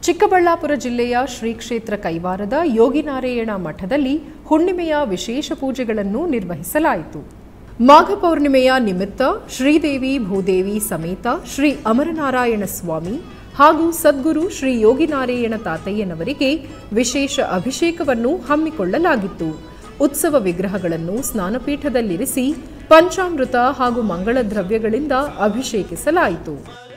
ಚಿಕ್ಕಬಳ್ಳಾಪುರ ಜಿಲ್ಲೆಯ ಶ್ರೀ ಕ್ಷೇತ್ರ ಕೈವಾರದ ಯೋಗಿನಾರಾಯಣ ಮಠದಲ್ಲಿ ಹುಣ್ಣಿಮೆಯ ವಿಶೇಷ ಪೂಜೆಗಳನ್ನು ನಿರ್ವಹಿಸಲಾಯಿತು. ಮಾಘ ಪೌರ್ಣಿಮೆಯ ನಿಮಿತ್ತ ಶ್ರೀದೇವಿ ಭೂದೇವಿ ಸಮೇತ ಶ್ರೀ ಅಮರನಾರಾಯಣ ಸ್ವಾಮಿ ಹಾಗೂ ಸದ್ಗುರು ಶ್ರೀ ಯೋಗಿನಾರಾಯಣ ತಾತಯ್ಯನವರಿಗೆ ವಿಶೇಷ ಅಭಿಷೇಕವನ್ನು ಹಮ್ಮಿಕೊಳ್ಳಲಾಗಿತ್ತು. ಉತ್ಸವ ವಿಗ್ರಹಗಳನ್ನು ಸ್ನಾನಪೀಠದಲ್ಲಿರಿಸಿ ಪಂಚಾಮೃತ ಹಾಗೂ ಮಂಗಳ ದ್ರವ್ಯಗಳಿಂದ ಅಭಿಷೇಕಿಸಲಾಯಿತು.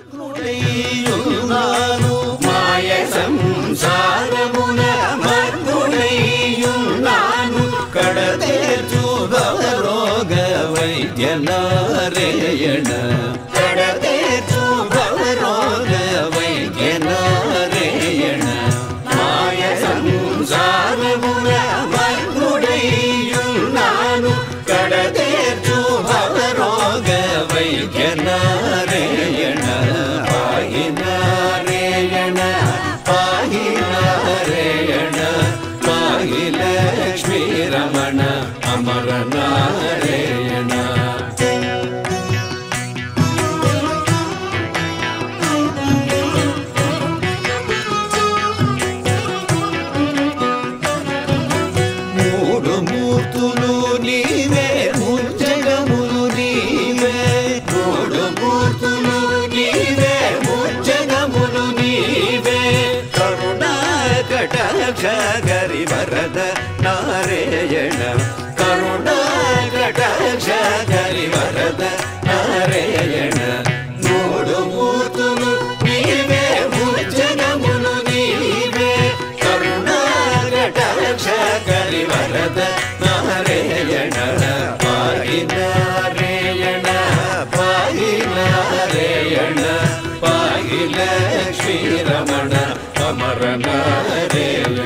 ಗರಿವರದ ನಾರಾಯಣ ಕರುಣಾಕಟಾಕ್ಷ ಗರಿವರದ ನಾರಾಯಣ ನೋಡು ಮೂರ್ತುನು ನೀವೇ ಮುಜ್ಜಗಮುನು ನೀವೇ ಕರುಣಾಕಟಾಕ್ಷ ಗರಿವರದ ನಾರಾಯಣ ಪಾಹಿ ನಾರಾಯಣ ಪಾಹಿ ನಾರಾಯಣ ಪಾಹಿ ಲಕ್ಷ್ಮೀ ರಮಣ ಅಮರ ನಾರಾಯಣ.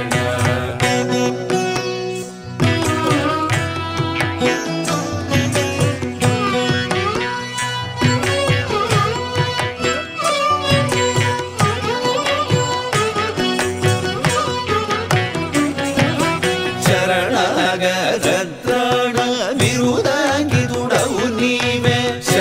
ಶರಣಾಗತ್ರಾಣ ವಿರುದಾಂಗಿ ದುಡವು ನೀವೇ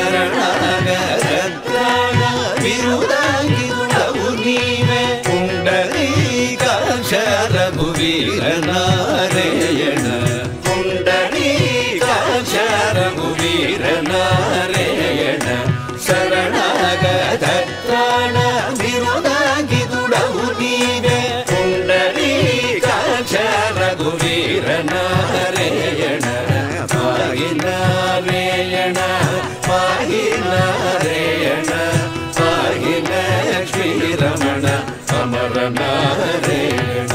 ಶರಣಾಗತ್ರಾಣ ವಿರುದಾಂಗಿ ದುಡವು ನೀವೇ ಪುಂಡರೀಕಾಕ್ಷ ರಘುವೀರ ನಾರಾಯಣ ಪುಂಡರೀಕಾಕ್ಷ ರಘುವೀರ ನಾರಾಯಣ ಶರಣಾಗತ್ರಾಣ ವಿರುದಾಂಗಿ ದುಡವು ನೀವೇ ಪುಂಡರೀಕಾಕ್ಷ ರಘುವೀರ ನಾರಾಯಣ ಪಾಹಿ ನಾರಾಯಣ ಪಾಹಿ ನಾರಾಯಣ ಪಾಹಿ ಲಕ್ಷ್ಮೀ ರಮಣ ಅಮರ ನಾರಾಯಣ.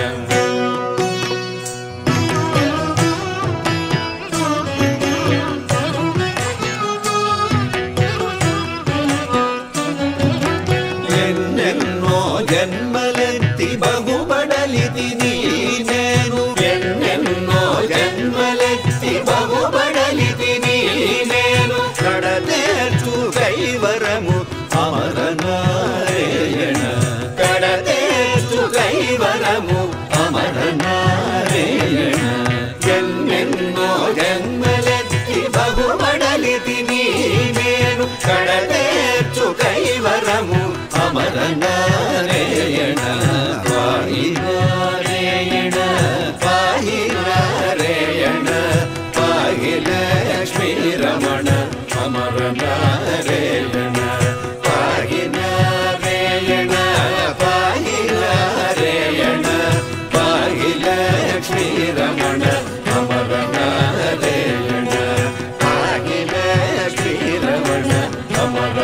ಎನ್ನೆನ್ನೋ ಜನ್ಮಲೆತ್ತಿ ಬಹುಬಡಲಿತಿ ನೀನೇನು ಎನ್ನೆನ್ನೋ ಜನ್ಮಲೆತ್ತಿ ಬಹುಬಡಲಿತಿ ನೀನೇನು ಕಡದೇರ್ಚು ಕೈವರಮು ಅಮರ ನಾರಾಯಣ ಕಡದೇರ್ಚು ಕೈವರಮು ಅಮರ ನಾರಾಯಣ ಎನ್ನೆನ್ನೋ ಜನ್ಮಲೆತ್ತಿ ಬಹುಬಡಲಿತಿ ನೀನೇನು ಕಡದೇರ್ಚು ಕೈವರಮು ಅಮರ ನಾರಾಯಣ ಪಾಹಿ ನಾರಾಯಣ ಪಾಹಿ ನಾರಾಯಣ ಪಾಹಿ ಲಕ್ಷ್ಮೀ ರಮಣ ಅಮರ ನಾರಾಯಣ ಪಾಹಿ ನಾರಾಯಣ ಪಾಹಿ ನಾರಾಯಣ ಪಾಹಿ ಲಕ್ಷ್ಮೀ ರಮಣ ಅಮರ ನಾರಾಯಣ ಪಾಹಿ ಲಕ್ಷ್ಮೀ ರಮಣ ಅಮರ